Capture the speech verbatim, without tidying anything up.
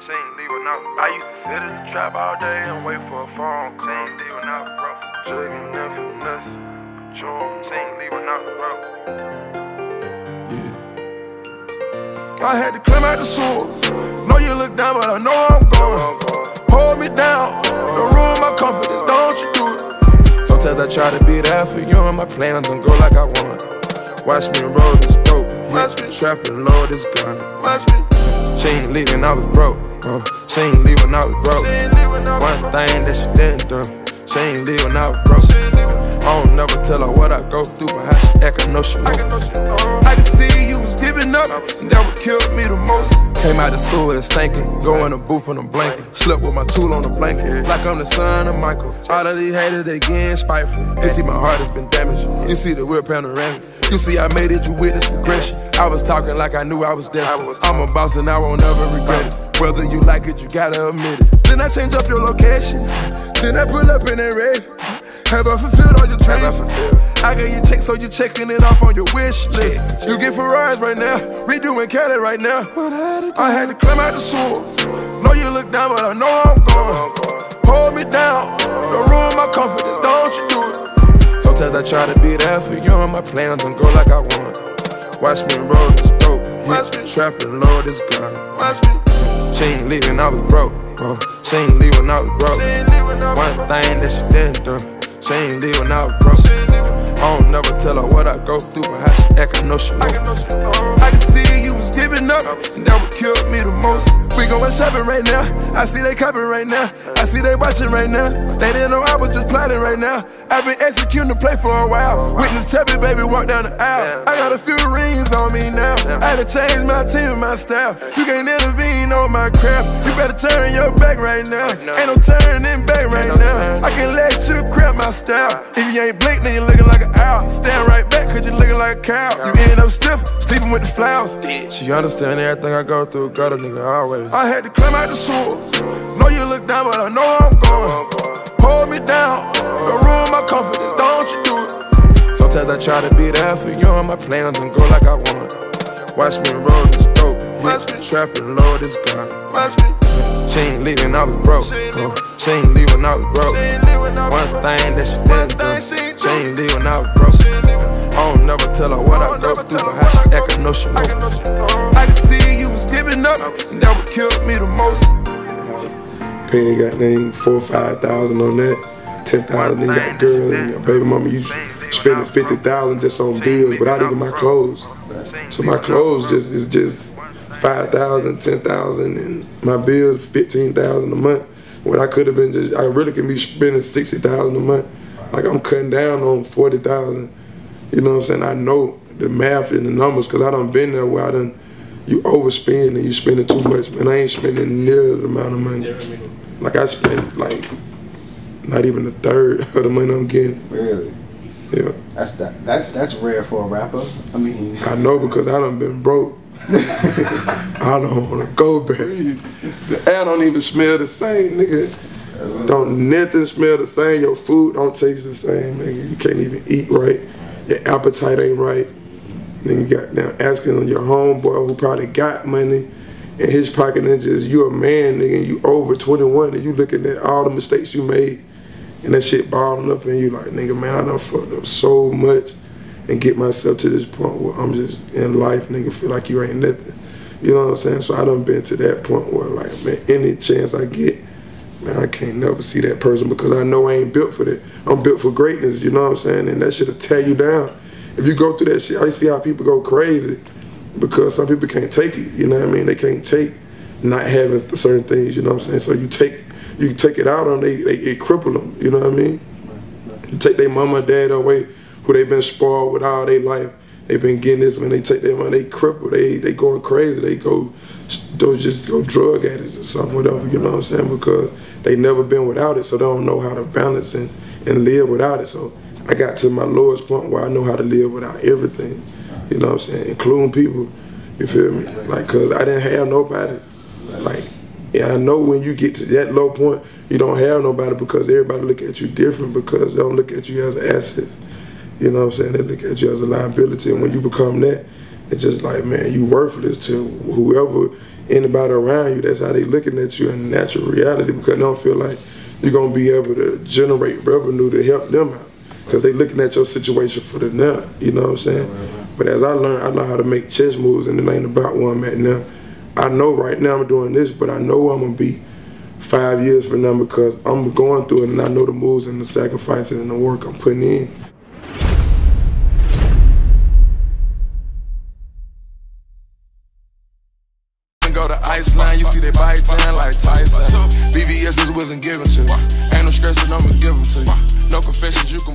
She ain't leaving out. I used to sit in the trap all day and wait for a phone call. She ain't leaving out, bro. Jugging nothing nuts. Patrol. She ain't leaving out, bro. Yeah. I had to climb out the sewer. Know you look down, but I know I'm going. Hold me down. Don't ruin my confidence. Don't you do it. Sometimes I try to be there for you, and my plans don't go like I want. Watch me roll this dope. Watch me trapping, load this gun. Watch me. She ain't leaving, I was broke. Uh, she ain't leaving, I was broke. One thing that she didn't do. She ain't leaving, I was broke. I don't never tell her what I go through, but how she act, I know she know. I can see you was giving up, and that what killed me the most. Came out the sewer and stankin', go in the booth in a blanket. Slept with my tool on the blanket, like I'm the son of Michael. All of these haters, they getting spiteful. You see my heart has been damaged. You see the whip panoramic. You see I made it, you witness progression. I was talking like I knew I was desperate. I'm a boss and I won't ever regret it. Whether you like it, you gotta admit it. Then I change up your location. Then I pull up in that rave. Have I fulfilled all your dreams? I got your check, so you checking it off on your wish list. You get Ferraris right now, we doing Cali right now. I had to climb out the sewer. Know you look down, but I know I'm going. Hold me down, don't ruin my confidence, don't you do it. Sometimes I try to be there for you, and my plans don't go like I want. Watch me roll this dope, hit, trapping, load this gun. Watch me. She ain't leaving, I was broke. Uh, she ain't leaving, I was broke. One thing that she didn't do. She ain't leaving, I was broke. I don't never tell her what I go through, but how she act, I know she know. I can see you was giving up, and that what killed me the most. We going shopping right now. I see they copping right now. I see they watching right now. They didn't know I was just plotting right now. I've been executing the play for a while. Witness Chubby baby walk down the aisle. I got a few rings on me now. I had to change my team and my style. You can't intervene on my crap. You better turn your back right now. Ain't no turning back right now. I can let you crap my style. If you ain't blink, then you looking like an owl. Stand right back, cause you looking like a cow. You end up stiff, sleeping with the flowers. She understand everything I go through, got a nigga always. I had to climb out the sewer. Know you look down, but I know I'm going. Hold me down, don't ruin my confidence, don't you do it. Sometimes I try to be there for you, and my plans don't go like I want. Watch me roll this dope, hit, trapping, load this gun. Watch me. She ain't leaving, I was broke. Uh, she ain't leaving, I was broke. One thing that she didn't do. She ain't leaving, I was broke. I don't never tell her what I go through, but how she act, I know she know. I can see you was giving up, and that what killed me the most. Paying got name four or five thousand on that, ten thousand. Then you got girls and your baby mama. You spending fifty thousand just on bills without even my clothes. So my clothes just is just five thousand, ten thousand, and my bills fifteen thousand a month. When I could have been just, I really can be spending sixty thousand a month. Like I'm cutting down on forty thousand. You know what I'm saying? I know the math and the numbers because I done been there where I done, you overspend and you spending too much. Man, I ain't spending near the amount of money. Like I spent like not even a third of the money I'm getting. Really? Yeah. That's that. That's that's rare for a rapper. I mean. I know because I done been broke. I don't want to go back. The air don't even smell the same, nigga. Don't nothing smell the same. Your food don't taste the same, nigga. You can't even eat right. Your appetite ain't right. Then you got now asking on your homeboy who probably got money in his pocket and just you a man, nigga, and you over twenty-one and you looking at all the mistakes you made and that shit balling up and you like, nigga, man, I done fucked up so much and get myself to this point where I'm just in life, nigga, feel like you ain't nothing. You know what I'm saying? So I done been to that point where like, man, any chance I get, man, I can't never see that person because I know I ain't built for that. I'm built for greatness, you know what I'm saying? And that shit'll tear you down. If you go through that shit, I see how people go crazy because some people can't take it, you know what I mean? They can't take not having certain things, you know what I'm saying? So you take you take it out on them, they, they, it cripple them, you know what I mean? You take their mama and dad away, who they been spoiled with all their life. They been getting this, when they take their money, they cripple, they they going crazy, they go, they just go drug addicts or something, whatever, you know what I'm saying? Because they never been without it, so they don't know how to balance and, and live without it. So I got to my lowest point where I know how to live without everything, you know what I'm saying? Including people, you feel me? Like, cause I didn't have nobody. Like, and I know when you get to that low point, you don't have nobody because everybody look at you different because they don't look at you as an asset. You know what I'm saying? They look at you as a liability, and when you become that, It's just like, man, you worthless to whoever, anybody around you. That's how they looking at you in natural reality, because they don't feel like you're gonna be able to generate revenue to help them out, because they looking at your situation for the now. You know what I'm saying? Right, right. But as I learned, I know how to make chess moves, and it ain't about where I'm at now. I know right now I'm doing this, but I know I'm gonna be five years from now because I'm going through it, and I know the moves and the sacrifices and the work I'm putting in. Go to Iceland, you see they bite tan like Tyson. B V S just wasn't given to you. Ain't no stress and I'ma give them to you. No confessions, you can